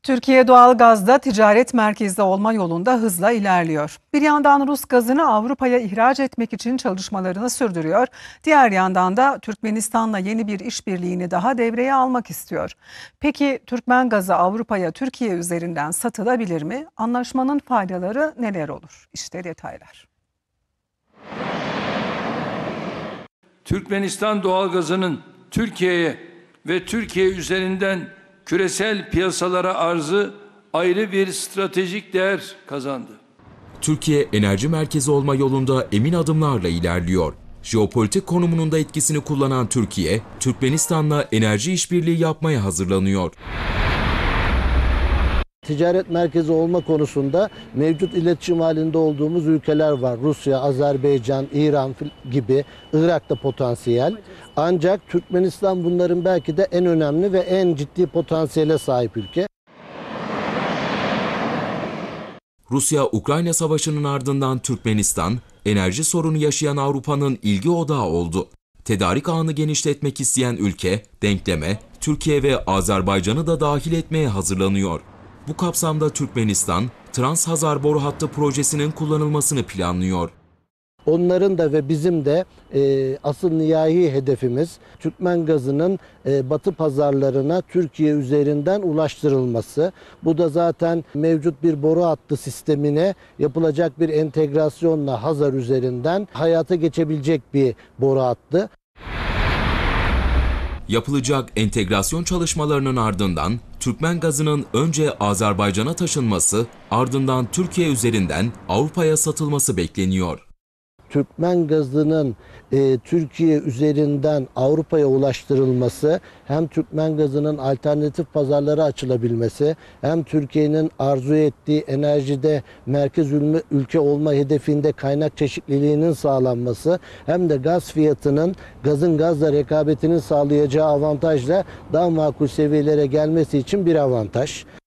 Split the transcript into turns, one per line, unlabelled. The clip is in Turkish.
Türkiye doğalgazda ticaret merkezi olma yolunda hızla ilerliyor. Bir yandan Rus gazını Avrupa'ya ihraç etmek için çalışmalarını sürdürüyor. Diğer yandan da Türkmenistan'la yeni bir işbirliğini daha devreye almak istiyor. Peki Türkmen gazı Avrupa'ya Türkiye üzerinden satılabilir mi? Anlaşmanın faydaları neler olur? İşte detaylar.
Türkmenistan doğalgazının Türkiye'ye ve Türkiye üzerinden küresel piyasalara arzı ayrı bir stratejik değer kazandı.
Türkiye enerji merkezi olma yolunda emin adımlarla ilerliyor. Jeopolitik konumunun da etkisini kullanan Türkiye, Türkmenistan'la enerji işbirliği yapmaya hazırlanıyor.
Ticaret merkezi olma konusunda mevcut iletişim halinde olduğumuz ülkeler var. Rusya, Azerbaycan, İran gibi, Irak'ta potansiyel. Ancak Türkmenistan bunların belki de en önemli ve en ciddi potansiyele sahip ülke.
Rusya-Ukrayna savaşının ardından Türkmenistan, enerji sorunu yaşayan Avrupa'nın ilgi odağı oldu. Tedarik ağını genişletmek isteyen ülke, denkleme Türkiye ve Azerbaycan'ı da dahil etmeye hazırlanıyor. Bu kapsamda Türkmenistan, Trans-Hazar boru hattı projesinin kullanılmasını planlıyor.
Onların da ve bizim de asıl nihai hedefimiz Türkmen gazının batı pazarlarına Türkiye üzerinden ulaştırılması. Bu da zaten mevcut bir boru hattı sistemine yapılacak bir entegrasyonla Hazar üzerinden hayata geçebilecek bir boru hattı.
Yapılacak entegrasyon çalışmalarının ardından Türkmen gazının önce Azerbaycan'a taşınması, ardından Türkiye üzerinden Avrupa'ya satılması bekleniyor.
Türkmen gazının Türkiye üzerinden Avrupa'ya ulaştırılması hem Türkmen gazının alternatif pazarlara açılabilmesi hem Türkiye'nin arzu ettiği enerjide merkez ülke olma hedefinde kaynak çeşitliliğinin sağlanması hem de gaz fiyatının gazın gazla rekabetinin sağlayacağı avantajla daha makul seviyelere gelmesi için bir avantaj.